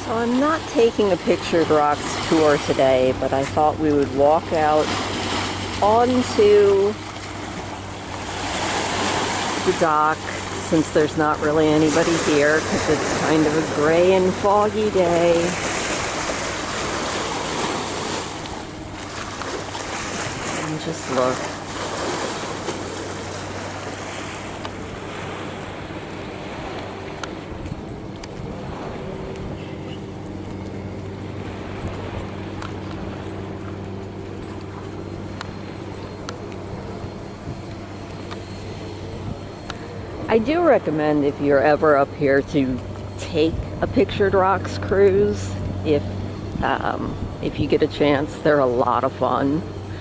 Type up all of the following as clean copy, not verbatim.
So I'm not taking a Pictured Rocks tour today, but I thought we would walk out onto the dock since there's not really anybody here because it's kind of a gray and foggy day. And just look. I do recommend if you're ever up here to take a Pictured Rocks cruise if you get a chance. They're a lot of fun.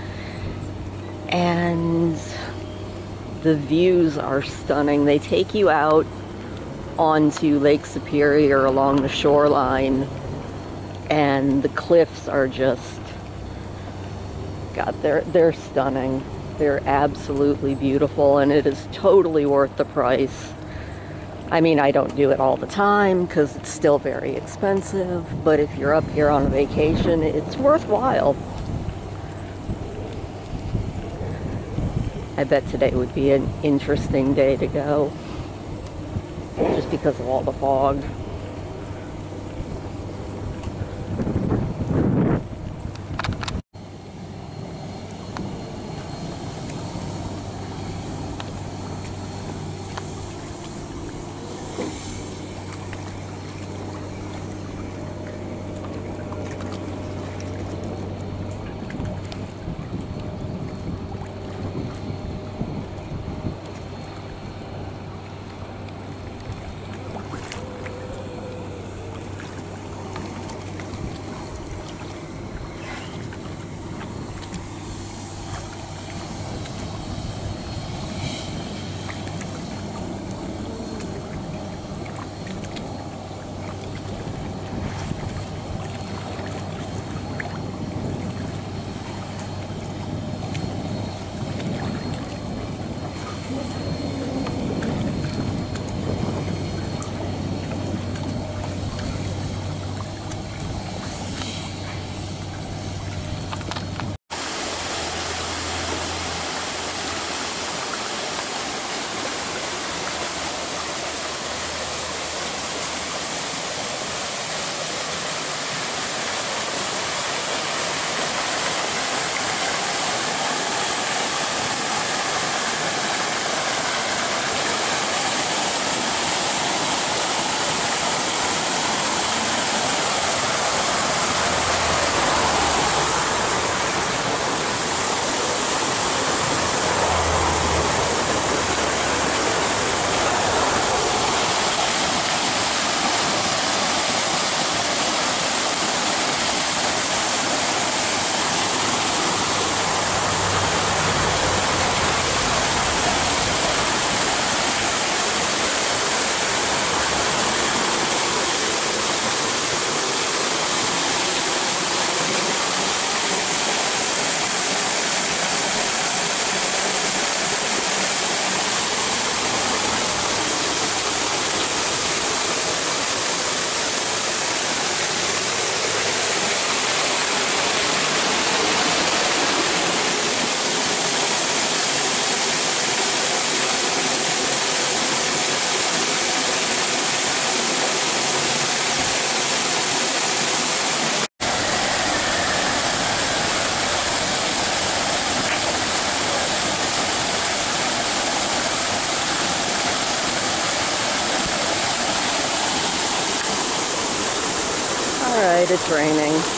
And the views are stunning. They take you out onto Lake Superior along the shoreline, and the cliffs are just, God, they're stunning. They're absolutely beautiful, and it is totally worth the price. I mean, I don't do it all the time because it's still very expensive, but if you're up here on a vacation, it's worthwhile. I bet today would be an interesting day to go, just because of all the fog. Alright, it's raining.